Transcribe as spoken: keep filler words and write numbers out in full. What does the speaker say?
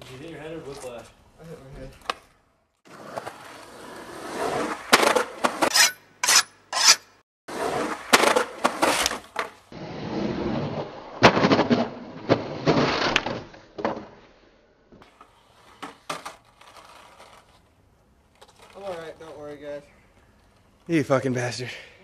you hit your head or whiplash? I hit my head. I'm alright, don't worry guys. You fucking bastard.